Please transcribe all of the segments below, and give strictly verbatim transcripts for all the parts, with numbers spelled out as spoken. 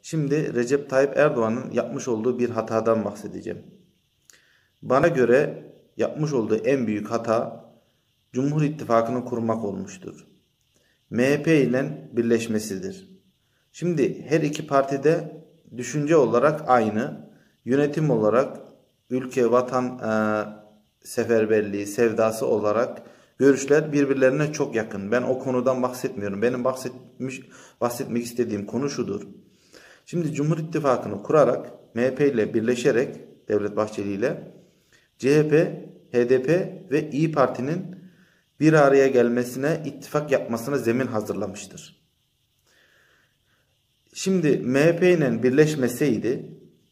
Şimdi Recep Tayyip Erdoğan'ın yapmış olduğu bir hatadan bahsedeceğim. Bana göre yapmış olduğu en büyük hata Cumhur İttifakı'nı kurmak olmuştur. M H P ile birleşmesidir. Şimdi her iki partide düşünce olarak aynı, yönetim olarak ülke, vatan e, seferberliği, sevdası olarak görüşler birbirlerine çok yakın. Ben o konudan bahsetmiyorum. Benim bahsetmiş, bahsetmek istediğim konu şudur. Şimdi Cumhur İttifakı'nı kurarak, M H P ile birleşerek, Devlet Bahçeli ile C H P, H D P ve İyi Parti'nin bir araya gelmesine, ittifak yapmasına zemin hazırlamıştır. Şimdi M H P ile birleşmeseydi,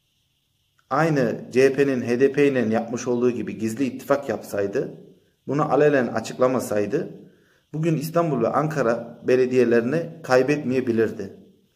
aynı C H P'nin H D P ile yapmış olduğu gibi gizli ittifak yapsaydı, bunu alenen açıklamasaydı, bugün İstanbul ve Ankara belediyelerini kaybetmeyebilirdi.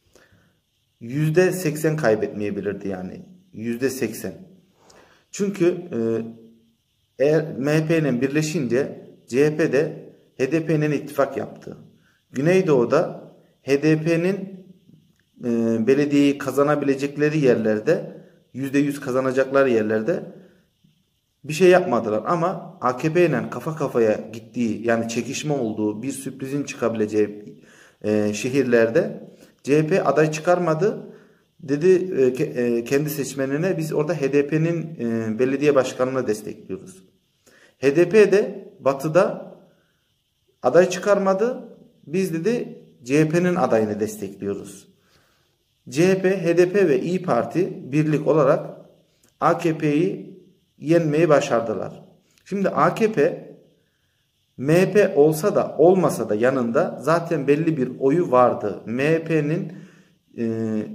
yüzde seksen kaybetmeyebilirdi yani. yüzde seksen. Çünkü e, eğer M H P ile birleşince C H P de H D P ile ittifak yaptı. Güneydoğu'da H D P'nin e, belediyeyi kazanabilecekleri yerlerde, yüzde yüz kazanacakları yerlerde bir şey yapmadılar. Ama A K P ile kafa kafaya gittiği, yani çekişme olduğu, bir sürprizin çıkabileceği e, şehirlerde C H P aday çıkarmadı. Dedi e, kendi seçmenine, biz orada H D P'nin e, belediye başkanını destekliyoruz. H D P de batıda aday çıkarmadı. Biz dedi C H P'nin adayını destekliyoruz. C H P, H D P ve İyi Parti birlik olarak A K P'yi yenmeyi başardılar. Şimdi A K P M H P olsa da olmasa da yanında zaten belli bir oyu vardı. M H P'nin e,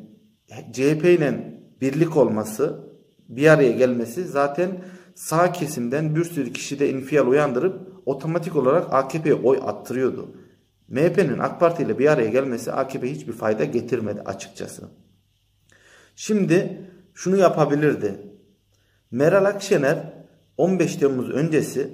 C H P ile birlik olması, bir araya gelmesi zaten sağ kesimden bir sürü kişide infial uyandırıp otomatik olarak A K P'ye oy attırıyordu. M H P'nin AK Parti ile bir araya gelmesi A K P'ye hiçbir fayda getirmedi açıkçası. Şimdi şunu yapabilirdi. Meral Akşener on beş Temmuz öncesi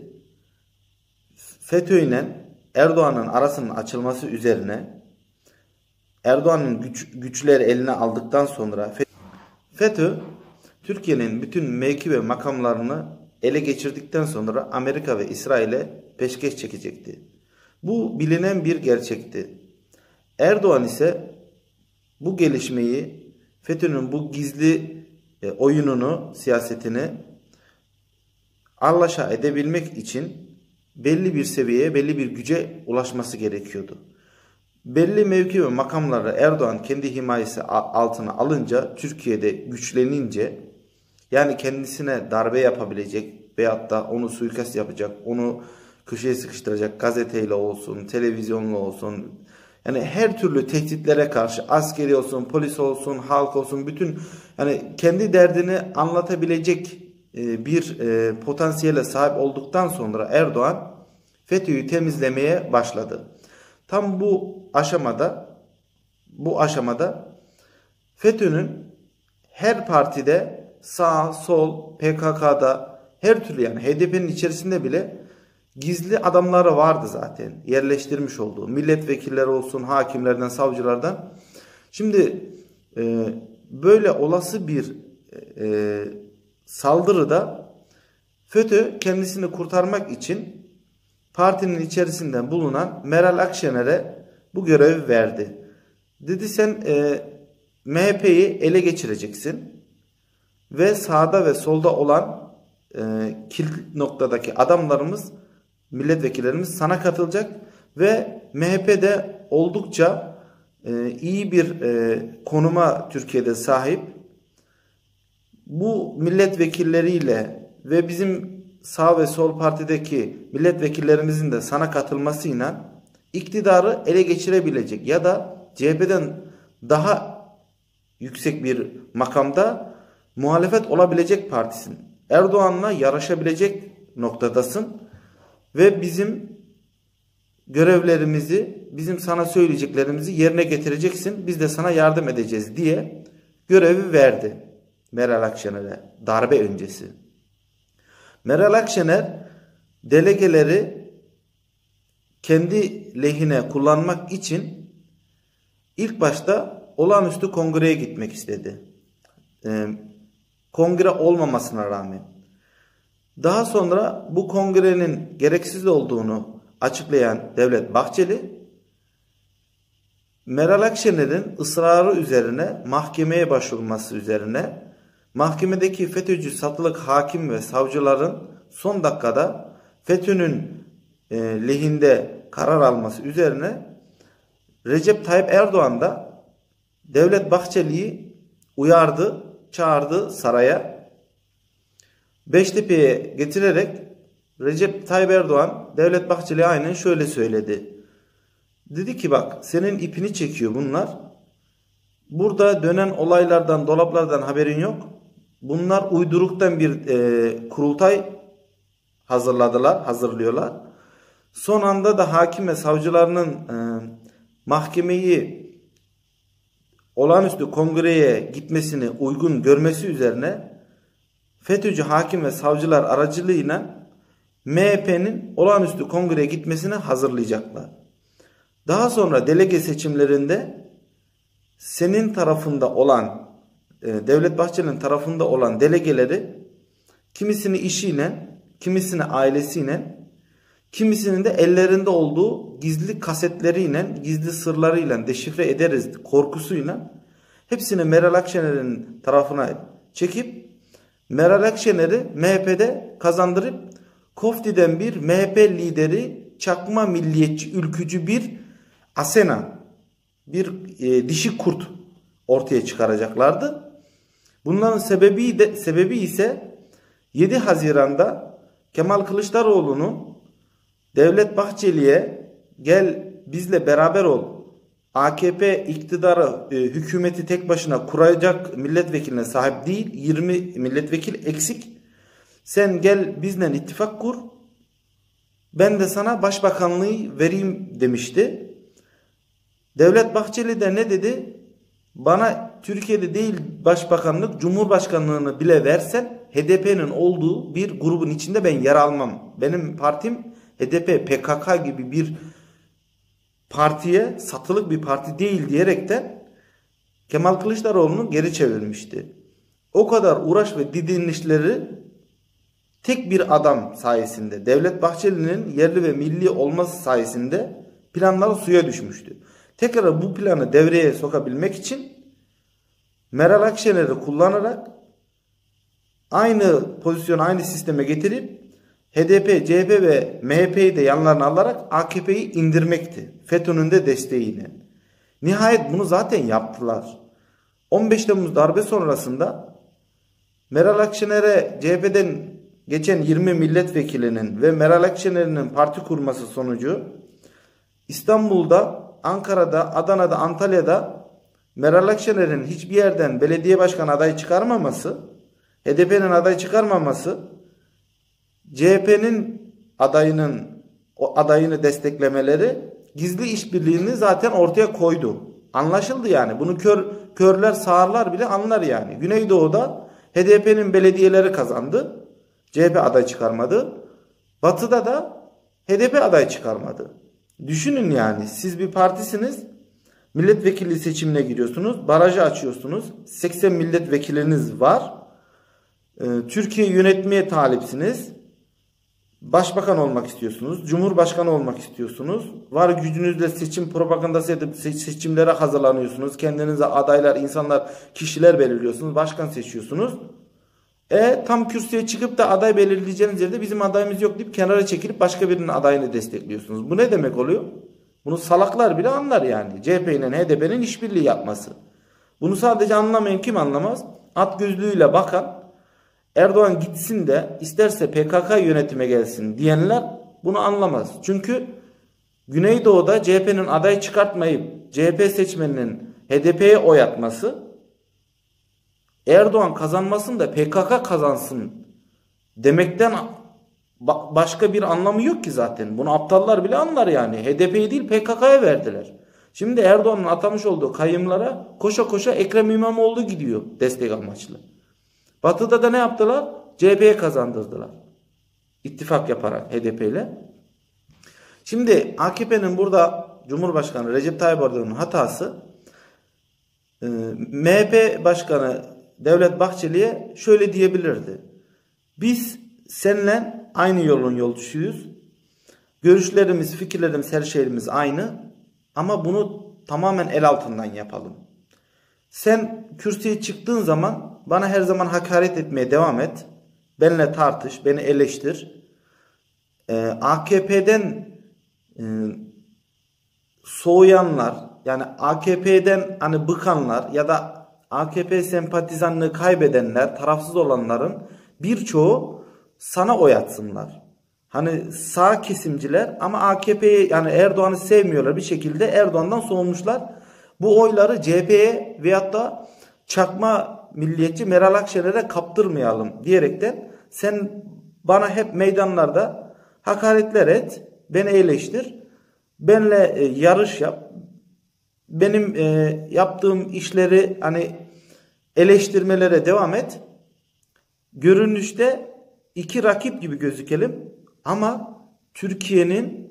FETÖ ile Erdoğan'ın arasının açılması üzerine, Erdoğan'ın güç, güçleri eline aldıktan sonra FETÖ Türkiye'nin bütün mevki ve makamlarını ele geçirdikten sonra Amerika ve İsrail'e peşkeş çekecekti. Bu bilinen bir gerçekti. Erdoğan ise bu gelişmeyi, FETÖ'nün bu gizli e, oyununu, siyasetini arlaşa edebilmek için belli bir seviyeye, belli bir güce ulaşması gerekiyordu. Belli mevki ve makamları Erdoğan kendi himayesi altına alınca, Türkiye'de güçlenince, yani kendisine darbe yapabilecek veyahut da onu suikast yapacak, onu köşeye sıkıştıracak, gazeteyle olsun, televizyonla olsun, yani her türlü tehditlere karşı, askeri olsun, polis olsun, halk olsun, bütün yani kendi derdini anlatabilecek bir potansiyele sahip olduktan sonra Erdoğan FETÖ'yü temizlemeye başladı. Tam bu aşamada bu aşamada FETÖ'nün her partide, sağ, sol, P K K'da, her türlü, yani H D P'nin içerisinde bile gizli adamları vardı zaten. Yerleştirmiş olduğu milletvekilleri olsun, hakimlerden, savcılardan. Şimdi e, böyle olası bir e, saldırıda FETÖ kendisini kurtarmak için partinin içerisinde bulunan Meral Akşener'e bu görevi verdi. Dedi sen e, M H P'yi ele geçireceksin ve sağda ve solda olan e, kilit noktadaki adamlarımız, milletvekillerimiz sana katılacak ve M H P'de oldukça e, iyi bir e, konuma Türkiye'de sahip. Bu milletvekilleriyle ve bizim sağ ve sol partideki milletvekillerimizin de sana katılmasıyla iktidarı ele geçirebilecek ya da C H P'den daha yüksek bir makamda muhalefet olabilecek partisin. Erdoğan'la yarışabilecek noktadasın ve bizim görevlerimizi, bizim sana söyleyeceklerimizi yerine getireceksin. Biz de sana yardım edeceğiz diye görevi verdi Meral Akşener'e darbe öncesi. Meral Akşener delegeleri kendi lehine kullanmak için ilk başta olağanüstü kongreye gitmek istedi. Ee, kongre olmamasına rağmen. Daha sonra bu kongrenin gereksiz olduğunu açıklayan Devlet Bahçeli, Meral Akşener'in ısrarı üzerine mahkemeye başvurması üzerine mahkemedeki FETÖ'cü satılık hakim ve savcıların son dakikada FETÖ'nün e, lehinde karar alması üzerine Recep Tayyip Erdoğan da Devlet Bahçeli'yi uyardı, çağırdı saraya. Beştepe'ye getirerek Recep Tayyip Erdoğan Devlet Bahçeli'ye aynen şöyle söyledi. Dedi ki bak, senin ipini çekiyor bunlar. Burada dönen olaylardan, dolaplardan haberin yok. Bunlar uyduruktan bir e, kurultay hazırladılar, hazırlıyorlar. Son anda da hakim ve savcılarının e, mahkemeyi olağanüstü kongreye gitmesini uygun görmesi üzerine FETÖ'cü hakim ve savcılar aracılığıyla M H P'nin olağanüstü kongreye gitmesini hazırlayacaklar. Daha sonra delege seçimlerinde senin tarafında olan, Devlet Bahçeli'nin tarafında olan delegeleri kimisini işiyle, kimisini ailesiyle, kimisinin de ellerinde olduğu gizli kasetleriyle, gizli sırlarıyla deşifre ederiz korkusuyla hepsini Meral Akşener'in tarafına çekip Meral Akşener'i M H P'de kazandırıp Kofti'den bir M H P lideri, çakma milliyetçi, ülkücü bir Asena, bir e, dişi kurt ortaya çıkaracaklardı. Bunların sebebi de sebebi ise yedi Haziran'da Kemal Kılıçdaroğlu'nun Devlet Bahçeli'ye gel bizle beraber ol, A K P iktidarı e, hükümeti tek başına kuracak milletvekiline sahip değil, yirmi milletvekili eksik, sen gel bizle ittifak kur, ben de sana başbakanlığı vereyim demişti. Devlet Bahçeli de ne dedi? Bana Türkiye'de değil başbakanlık, cumhurbaşkanlığını bile versen H D P'nin olduğu bir grubun içinde ben yer almam. Benim partim H D P, P K K gibi bir partiye, satılık bir parti değil diyerekten Kemal Kılıçdaroğlu'nu geri çevirmişti. O kadar uğraş ve didinişleri tek bir adam sayesinde, Devlet Bahçeli'nin yerli ve milli olması sayesinde planlar suya düşmüştü. Tekrar bu planı devreye sokabilmek için Meral Akşener'i kullanarak aynı pozisyonu, aynı sisteme getirip H D P, C H P ve M H P'yi de yanlarına alarak A K P'yi indirmekti. FETÖ'nün de desteğiyle. Nihayet bunu zaten yaptılar. on beş Temmuz darbe sonrasında Meral Akşener'e C H P'den geçen yirmi milletvekilinin ve Meral Akşener'in parti kurması sonucu İstanbul'da, Ankara'da, Adana'da, Antalya'da Meral Akşener'in hiçbir yerden belediye başkanı adayı çıkarmaması, H D P'nin aday çıkarmaması, C H P'nin adayının o adayını desteklemeleri gizli işbirliğini zaten ortaya koydu. Anlaşıldı yani. Bunu kör körler, sağırlar bile anlar yani. Güneydoğu'da H D P'nin belediyeleri kazandı. C H P aday çıkarmadı. Batı'da da H D P aday çıkarmadı. Düşünün yani, siz bir partisiniz. Milletvekili seçimine giriyorsunuz. Barajı açıyorsunuz. seksen milletvekiliniz var. Ee, Türkiye yönetmeye talipsiniz. Başbakan olmak istiyorsunuz. Cumhurbaşkanı olmak istiyorsunuz. Var gücünüzle seçim propagandası edip seçimlere hazırlanıyorsunuz. Kendinize adaylar, insanlar, kişiler belirliyorsunuz. Başkan seçiyorsunuz. E tam kürsüye çıkıp da aday belirleyeceğiniz yerde bizim adayımız yok deyip kenara çekilip başka birinin adayını destekliyorsunuz. Bu ne demek oluyor? Bunu salaklar bile anlar yani. C H P ile H D P'nin işbirliği yapması. Bunu sadece anlamayan kim anlamaz? At gözlüğüyle bakan, Erdoğan gitsin de isterse P K K yönetime gelsin diyenler bunu anlamaz. Çünkü Güneydoğu'da C H P'nin aday çıkartmayıp C H P seçmeninin H D P'ye oy atması, Erdoğan kazanmasın da P K K kazansın demekten başka bir anlamı yok ki zaten. Bunu aptallar bile anlar yani. H D P'yi değil P K K'ya verdiler. Şimdi Erdoğan'ın atamış olduğu kayyımlara koşa koşa Ekrem İmamoğlu gidiyor destek amaçlı. Batı'da da ne yaptılar? C H P'ye kazandırdılar. İttifak yaparak H D P ile. Şimdi A K P'nin burada Cumhurbaşkanı Recep Tayyip Erdoğan'ın hatası, e, M H P Başkanı Devlet Bahçeli'ye şöyle diyebilirdi. Biz seninle aynı yolun yolcusuyuz. Görüşlerimiz, fikirlerimiz, her şeyimiz aynı. Ama bunu tamamen el altından yapalım. Sen kürsüye çıktığın zaman bana her zaman hakaret etmeye devam et. Benimle tartış, beni eleştir. Ee, A K P'den e, soğuyanlar, yani A K P'den hani bıkanlar ya da A K P sempatizanlığı kaybedenler, tarafsız olanların birçoğu sana oy atsınlar. Hani sağ kesimciler ama A K P'yi, yani Erdoğan'ı sevmiyorlar, bir şekilde Erdoğan'dan soğumuşlar. Bu oyları C H P'ye veyahut da çakma milliyetçi Meral Akşener'e kaptırmayalım diyerekten sen bana hep meydanlarda hakaretler et, beni eleştir, benle e, yarış yap, benim e, yaptığım işleri hani eleştirmelere devam et. Görünüşte iki rakip gibi gözükelim ama Türkiye'nin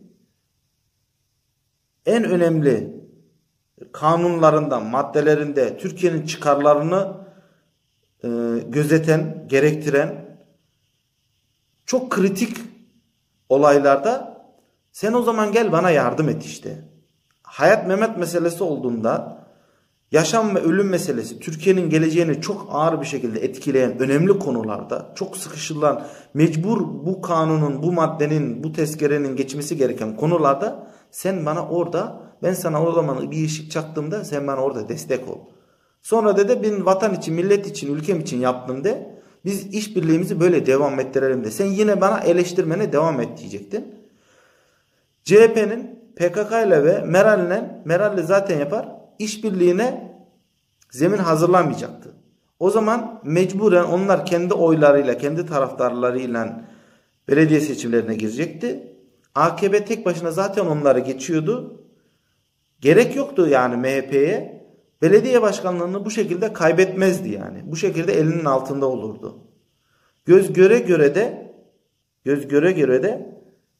en önemli kanunlarından, maddelerinde Türkiye'nin çıkarlarını e, gözeten, gerektiren çok kritik olaylarda sen o zaman gel bana yardım et işte. Hayat memet meselesi olduğunda, yaşam ve ölüm meselesi, Türkiye'nin geleceğini çok ağır bir şekilde etkileyen önemli konularda, çok sıkışılan, mecbur bu kanunun, bu maddenin, bu tezkerenin geçmesi gereken konularda sen bana orada, ben sana o zaman bir ışık çaktığımda sen bana orada destek ol. Sonra de de ben vatan için, millet için, ülkem için yaptım de, biz işbirliğimizi böyle devam ettirelim de. Sen yine bana eleştirmene devam et diyecektin. C H P'nin P K K ile ve Meral'le, Meral'le zaten yapar, işbirliğine zemin hazırlamayacaktı. O zaman mecburen onlar kendi oylarıyla, kendi taraftarlarıyla belediye seçimlerine girecekti. A K P tek başına zaten onları geçiyordu. Gerek yoktu yani M H P'ye. Belediye başkanlığını bu şekilde kaybetmezdi yani. Bu şekilde elinin altında olurdu. Göz göre göre de göz göre göre de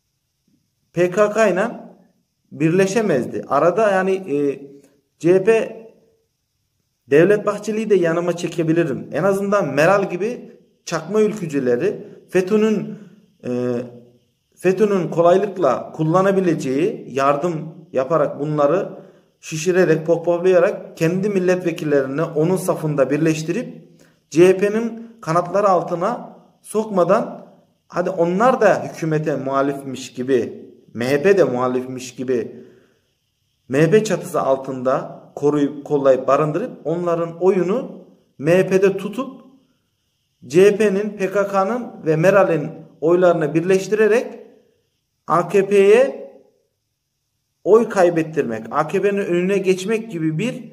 P K K ile birleşemezdi. Arada yani e, C H P Devlet Bahçeli'yi de yanıma çekebilirim. En azından Meral gibi çakma ülkücüleri FETÖ'nün e, FETÖ'nün kolaylıkla kullanabileceği, yardım yaparak bunları şişirerek, pohpohlayarak kendi milletvekillerini onun safında birleştirip C H P'nin kanatları altına sokmadan, hadi onlar da hükümete muhalifmiş gibi, M H P de muhalifmiş gibi M H P çatısı altında koruyup kollayıp barındırıp onların oyunu M H P'de tutup C H P'nin, P K K'nın ve Meral'in oylarını birleştirerek A K P'ye oy kaybettirmek, A K P'nin önüne geçmek gibi bir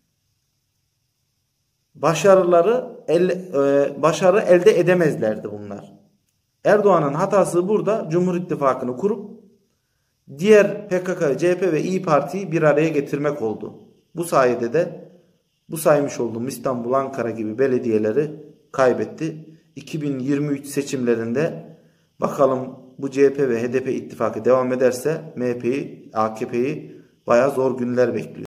başarıları el, e, başarı elde edemezlerdi bunlar. Erdoğan'ın hatası burada Cumhur İttifakı'nı kurup diğer P K K, C H P ve İYİ Parti'yi bir araya getirmek oldu. Bu sayede de bu saymış olduğum İstanbul, Ankara gibi belediyeleri kaybetti. iki bin yirmi üç seçimlerinde bakalım bu C H P ve H D P ittifakı devam ederse M H P'yi, A K P'yi bayağı zor günler bekliyor.